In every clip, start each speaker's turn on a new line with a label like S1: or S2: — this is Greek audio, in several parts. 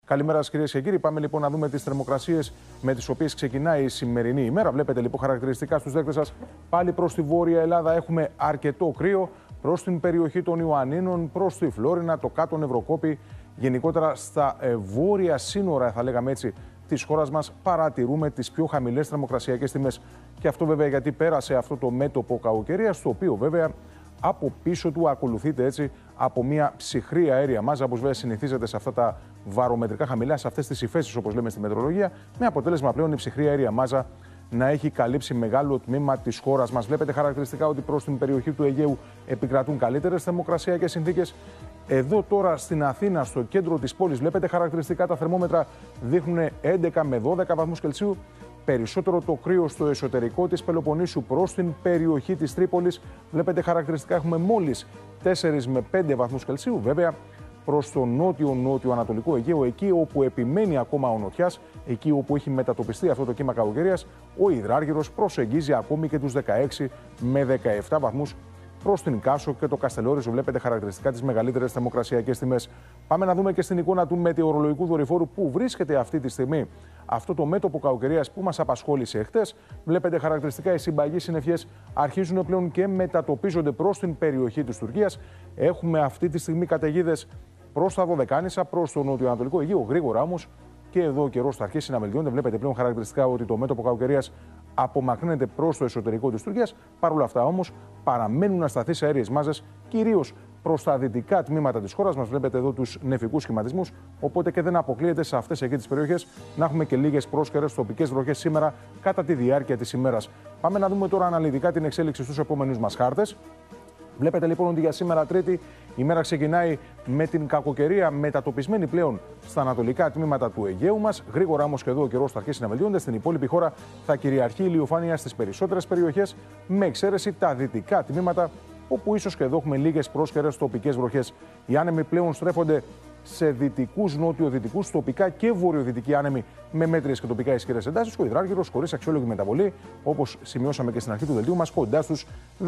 S1: Καλημέρα σας κυρίες και κύριοι. Πάμε λοιπόν να δούμε τις θερμοκρασίες με τις οποίες ξεκινάει η σημερινή ημέρα. Βλέπετε λοιπόν χαρακτηριστικά στους δέκτες σας. Πάλι προς τη Βόρεια Ελλάδα έχουμε αρκετό κρύο. Προς την περιοχή των Ιωαννίνων, προς τη Φλόρινα, το κάτω Νευροκόπη. Γενικότερα στα βόρεια σύνορα, θα λέγαμε έτσι, της χώρας μας παρατηρούμε τις πιο χαμηλές θερμοκρασιακές τιμές. Και αυτό βέβαια γιατί πέρασε αυτό το μέτωπο κακοκαιρίας, το οποίο βέβαια από πίσω του ακολουθείται έτσι από μια ψυχρή αέρια μάζα, όπως βέβαια συνηθίζεται σε αυτά τα βαρομετρικά χαμηλά, σε αυτές τις υφέσεις όπως λέμε στη μετεωρολογία, με αποτέλεσμα πλέον η ψυχρή αέρια μάζα να έχει καλύψει μεγάλο τμήμα της χώρας μας. Βλέπετε χαρακτηριστικά ότι προς την περιοχή του Αιγαίου επικρατούν καλύτερες θερμοκρασιακές συνθήκες. Εδώ τώρα στην Αθήνα, στο κέντρο της πόλης, βλέπετε χαρακτηριστικά τα θερμόμετρα δείχνουν 11 με 12 βαθμούς Κελσίου. Περισσότερο το κρύο στο εσωτερικό της Πελοποννήσου προς την περιοχή της Τρίπολης. Βλέπετε χαρακτηριστικά έχουμε μόλις 4 με 5 βαθμούς Κελσίου. Βέβαια προς το νότιο-νότιο-ανατολικό Αιγαίο, εκεί όπου επιμένει ακόμα ο νοτιάς, εκεί όπου έχει μετατοπιστεί αυτό το κύμα κακοκαιρίας, ο υδράργυρος προσεγγίζει ακόμη και τους 16 με 17 βαθμούς. Προς την Κάσο και το Καστελόριζο βλέπετε χαρακτηριστικά τις μεγαλύτερες θερμοκρασιακές τιμές. Πάμε να δούμε και στην εικόνα του μετεωρολογικού δορυφόρου που βρίσκεται αυτή τη στιγμή αυτό το μέτωπο κακοκαιρίας που μας απασχόλησε εχθές. Βλέπετε χαρακτηριστικά οι συμπαγείς συννεφιές αρχίζουν πλέον και μετατοπίζονται προς την περιοχή της Τουρκίας. Έχουμε αυτή τη στιγμή καταιγίδες προς τα Δωδεκάνησα, προς το νοτιοανατολικό Αιγαίο. Γρήγορα όμως και εδώ ο καιρός θα αρχίσει να βελτιώνεται. Βλέπετε πλέον χαρακτηριστικά ότι το μέτωπο κακοκαιρίας απομακρύνεται προς το εσωτερικό της Τουρκίας. Παρ' όλα αυτά όμως παραμένουν ασταθείς αέριες μάζες, κυρίως προς τα δυτικά τμήματα της χώρας μας. Βλέπετε εδώ τους νεφικούς σχηματισμούς. Οπότε και δεν αποκλείεται σε αυτές εκεί τις περιοχές να έχουμε και λίγες πρόσκαιρες τοπικές βροχές σήμερα κατά τη διάρκεια της ημέρας. Πάμε να δούμε τώρα αναλυτικά την εξέλιξη στους επόμενους μας χάρτες. Βλέπετε λοιπόν ότι για σήμερα Τρίτη η μέρα ξεκινάει με την κακοκαιρία μετατοπισμένη πλέον στα ανατολικά τμήματα του Αιγαίου μας. Γρήγορα όμως και εδώ ο καιρός θα αρχίσει να βελτιώνεται. Στην υπόλοιπη χώρα θα κυριαρχεί η ηλιοφάνεια στις περισσότερες περιοχές, με εξαίρεση τα δυτικά τμήματα, όπου ίσως και εδώ έχουμε λίγες πρόσκαιρες τοπικές βροχές. Οι άνεμοι πλέον στρέφονται σε δυτικούς, νότιο-δυτικούς, τοπικά και βορειοδυτικοί άνεμοι με μέτριες και τοπικά ισχυρές εντάσεις. Και ο υδράργυρος χωρίς αξιόλογη μεταβολή, όπως σημειώσαμε και στην αρχή του δελτίου μας, κοντά στους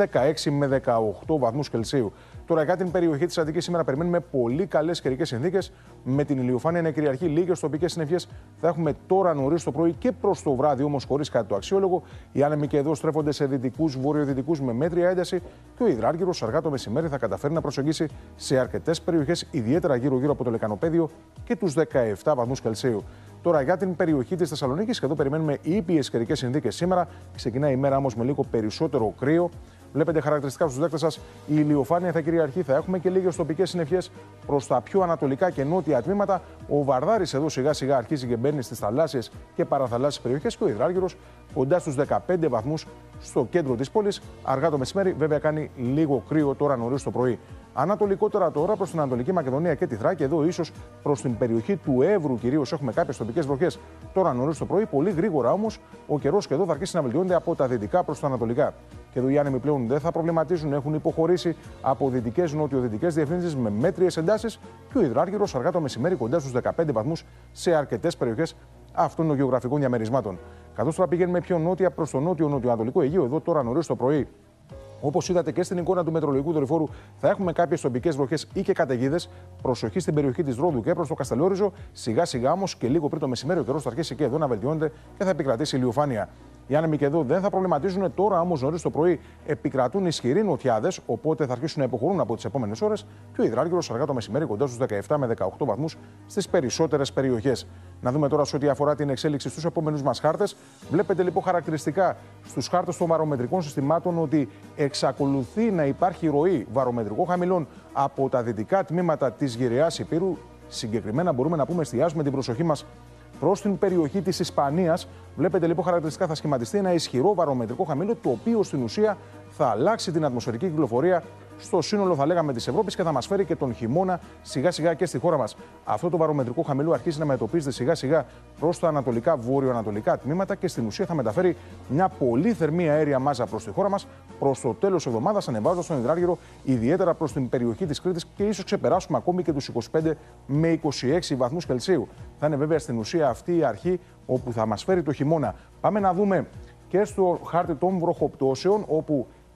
S1: 16 με 18 βαθμούς Κελσίου. Τώρα, για την περιοχή της Αττικής, σήμερα περιμένουμε πολύ καλές καιρικές συνθήκες. Με την ηλιοφάνεια να κυριαρχεί, λίγες τοπικές συννεφιές θα έχουμε τώρα νωρίς το πρωί και προς το βράδυ, όμως χωρίς κάτι το αξιόλογο. Οι άνεμοι και εδώ στρέφονται σε δυτικούς, βορειοδυτικούς με μέτρια ένταση και ο υδράργυρος αργά το μεσημέρι θα καταφέρει να προσεγγίσει σε αρκετές περιοχές, ιδιαίτερα γύρω-γύρω από το Λεκανοπέδιο και τους 17 βαθμούς Κελσίου. Τώρα για την περιοχή της Θεσσαλονίκης, και εδώ περιμένουμε ήπιες καιρικές συνθήκες σήμερα. Ξεκινάει η μέρα όμως με λίγο περισσότερο κρύο. Βλέπετε χαρακτηριστικά στους δέκτες σας, η ηλιοφάνεια θα κυριαρχεί, θα έχουμε και λίγες τοπικές συννεφιές προς τα πιο ανατολικά και νότια τμήματα. Ο Βαρδάρης εδώ σιγά σιγά αρχίζει και μπαίνει στις θαλάσσιες και παραθαλάσσιες περιοχές και ο υδράργυρος κοντά στους 15 βαθμούς στο κέντρο της πόλης. Αργά το μεσημέρι, βέβαια κάνει λίγο κρύο τώρα νωρίς το πρωί. Ανατολικότερα τώρα προς την Ανατολική Μακεδονία και τη Θράκη, εδώ ίσως προς την περιοχή του Εύρου κυρίως έχουμε κάποιες τοπικές βροχές τώρα νωρίς το πρωί. Πολύ γρήγορα όμως ο καιρός και εδώ θα αρχίσει να βελτιώνεται από τα δυτικά προς τα ανατολικά. Και εδώ οι άνεμοι πλέον δεν θα προβληματίζουν, έχουν υποχωρήσει από δυτικές νοτιοδυτικές διευθύνσεις με μέτριες εντάσεις και ο υδράργυρος αργά το μεσημέρι κοντά στους 15 βαθμούς σε αρκετές περιοχές αυτών των γεωγραφικών διαμερισμάτων. Καθώς τώρα πηγαίνουμε πιο νότια προς το νότιο-νοτιοανατολικό Αιγαίο, εδώ τώρα νωρίς το πρωί. Όπως είδατε και στην εικόνα του μετεωρολογικού δορυφόρου, θα έχουμε κάποιες τοπικές βροχές ή και καταιγίδες. Προσοχή στην περιοχή της Ρόδου και προς το Καστελόριζο. Σιγά-σιγά όμως και λίγο πριν το μεσημέρι ο καιρός θα αρχίσει και εδώ να βελτιώνεται και θα επικρατήσει ηλιοφάνεια. Οι άνεμοι και εδώ δεν θα προβληματίζουν. Τώρα όμως νωρίς το πρωί επικρατούν ισχυροί νοτιάδες, οπότε θα αρχίσουν να υποχωρούν από τις επόμενες ώρες και ο υδράργυρος αργά το μεσημέρι κοντά στους 17 με 18 βαθμούς στις περισσότερες περιοχές. Να δούμε τώρα σε ό,τι αφορά την εξέλιξη στους επόμενους μας χάρτες. Βλέπετε λοιπόν χαρακτηριστικά στους χάρτες των βαρομετρικών συστημάτων ότι εξακολουθεί να υπάρχει ροή βαρομετρικών χαμηλών από τα δυτικά τμήματα της γυραιάς Υπήρου. Συγκεκριμένα μπορούμε να πούμε εστιάζουμε την προσοχή μας προς την περιοχή της Ισπανίας. Βλέπετε λοιπόν χαρακτηριστικά θα σχηματιστεί ένα ισχυρό βαρομετρικό χαμήλο, το οποίο στην ουσία θα αλλάξει την ατμοσφαιρική κυκλοφορία στο σύνολο, θα λέγαμε, της Ευρώπης και θα μας φέρει και τον χειμώνα σιγά σιγά και στη χώρα μας. Αυτό το βαρομετρικό χαμηλό αρχίζει να μετωπίζεται σιγά σιγά προς τα ανατολικά βόρειο-ανατολικά τμήματα και στην ουσία θα μεταφέρει μια πολύ θερμή αέρια μάζα προς τη χώρα μας προς το τέλος της εβδομάδας, ανεβάζοντας τον υδράργυρο ιδιαίτερα προς την περιοχή της Κρήτης και ίσως ξεπεράσουμε ακόμη και τους 25 με 26 βαθμούς Κελσίου. Θα είναι βέβαια στην ουσία αυτή η αρχή όπου θα μας φέρει το χειμώνα. Πάμε να δούμε και στο χάρτη των βροχοπτώσεων, όπου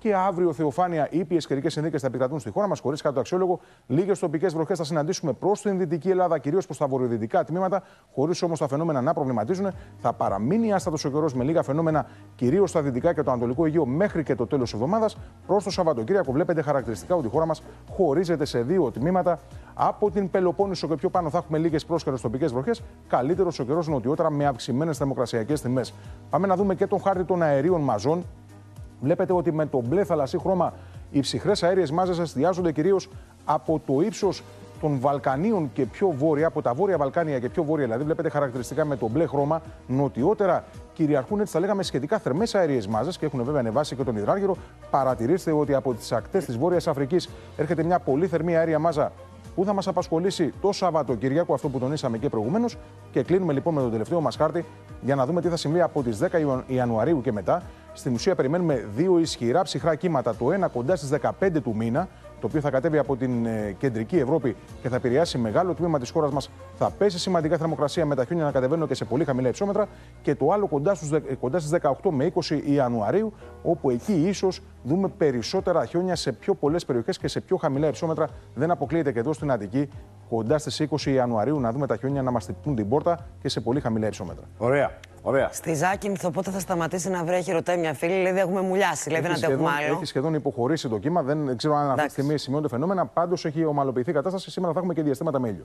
S1: Και αύριο θεοφάνεια, ήπιες καιρικές συνθήκες θα επικρατούν στη χώρα μας, χωρίς κάτω αξιόλογο. Λίγες τοπικές βροχές θα συναντήσουμε προς την Δυτική Ελλάδα, κυρίως προς τα βορειοδυτικά τμήματα, χωρίς όμως τα φαινόμενα να προβληματίζουν. Θα παραμείνει άστατος ο καιρός με λίγα φαινόμενα, κυρίως στα δυτικά και το Ανατολικό Αιγαίο, μέχρι και το τέλος της εβδομάδας. Προς το Σαββατοκύριακο, βλέπετε χαρακτηριστικά ότι η χώρα μας χωρίζεται σε δύο τμήματα. Από την Πελοπόννησο και πιο πάνω θα έχουμε λίγες πρόσχερες τοπικές βροχές. Καλύτερος ο καιρός νοτιότερα με αυξημένες θερμοκρασιακές τιμές. Πάμε να δούμε και τον χάρτη των αερίων μαζών. Βλέπετε ότι με το μπλε θαλασσί χρώμα οι ψυχρές αέριες μάζες εστιάζονται κυρίως από το ύψος των Βαλκανίων και πιο βόρεια, από τα Βόρεια Βαλκάνια και πιο βόρεια. Δηλαδή, βλέπετε χαρακτηριστικά με το μπλε χρώμα. Νοτιότερα κυριαρχούν, έτσι θα λέγαμε, σχετικά θερμές αέριες μάζες και έχουν βέβαια ανεβάσει και τον υδράργυρο. Παρατηρήστε ότι από τις ακτές της Βόρειας Αφρικής έρχεται μια πολύ θερμή αέρια μάζα που θα μας απασχολήσει το Σαββατοκύριακο, αυτό που τονίσαμε και προηγουμένως. Και κλείνουμε λοιπόν με τον τελευταίο μας χάρτη για να δούμε τι θα συμβεί από τις 10 Ιανουαρίου και μετά. Στην ουσία, περιμένουμε δύο ισχυρά ψυχρά κύματα. Το ένα κοντά στις 15 του μήνα, το οποίο θα κατέβει από την κεντρική Ευρώπη και θα επηρεάσει μεγάλο τμήμα της χώρας μας. Θα πέσει σημαντικά θερμοκρασία με τα χιόνια να κατεβαίνουν και σε πολύ χαμηλά υψόμετρα. Και το άλλο κοντά στις 18 με 20 Ιανουαρίου, όπου εκεί ίσως δούμε περισσότερα χιόνια σε πιο πολλές περιοχές και σε πιο χαμηλά υψόμετρα. Δεν αποκλείεται και εδώ στην Αττική, κοντά στις 20 Ιανουαρίου, να δούμε τα χιόνια να μας χτυπούν την πόρτα και σε πολύ χαμηλά υψόμετρα.
S2: Ωραία. Ωραία.
S3: Στη Ζάκυνθο πότε θα σταματήσει να βρέχει, ρωτάει μια φίλη. Λέει: έχουμε μουλιάσει, λέει, δεν αντέχουμε άλλο.
S1: Έχει σχεδόν υποχωρήσει το κύμα. Δεν ξέρω αν αυτή τη στιγμή σημειώνται φαινόμενα. Πάντως έχει ομαλοποιηθεί η κατάσταση. Σήμερα θα έχουμε και διαστήματα με ήλιο.